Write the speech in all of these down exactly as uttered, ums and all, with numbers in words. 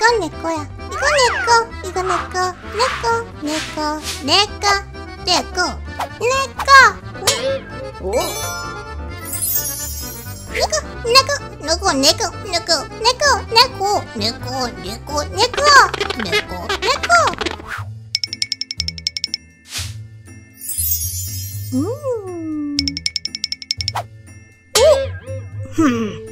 이건 내 거야. 이거 내 거. 이거 내 거. 내 거. 내 거. 내 거. 내 거. 내 거. 응? 오. 내거. 내거. 내거. 내거. 내거. 내거. 내거. 내거. 내거. 내거. 내거. 내거. 음. 오. 흠.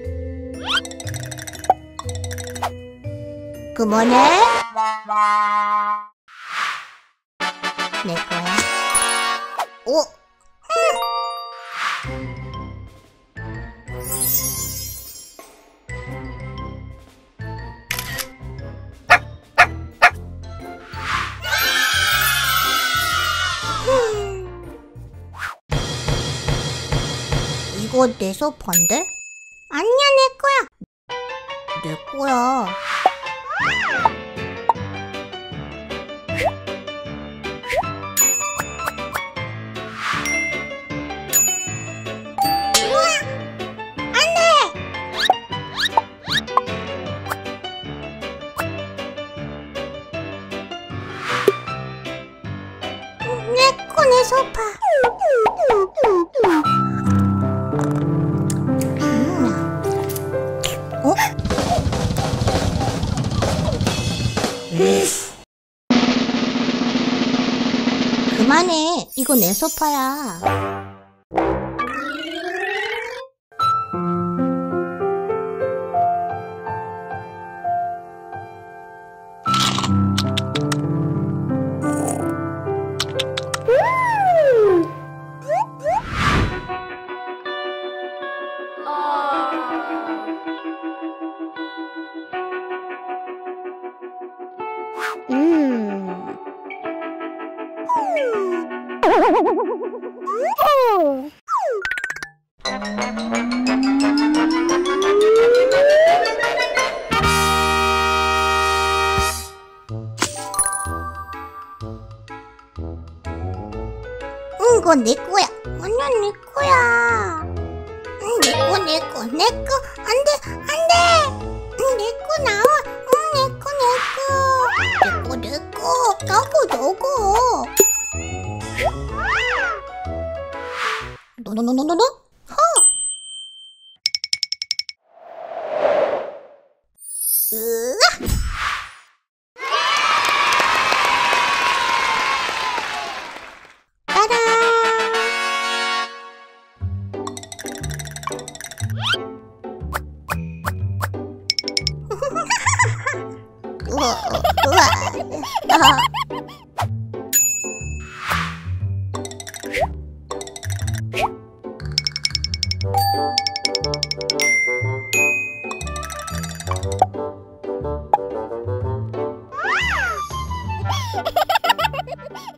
그만해. 내 거야. 오. 이거 내 소파인데? 아니야, 내 거야. 내 거야. 내꺼 내 소파. 음. 어? 그만해. 이거 내 소파야. 음. 응, 이건 내 거야. 완전 내 거야. 응, 내 거, 내 거, 내 거. 안 돼, 안 돼. 응, 내 거 나와. 응, 내 거, 내 거. 내 거, 내 거. 너고, 너고. 노노노노노노. 허. 으아. 따란. 우와, 우와. 아.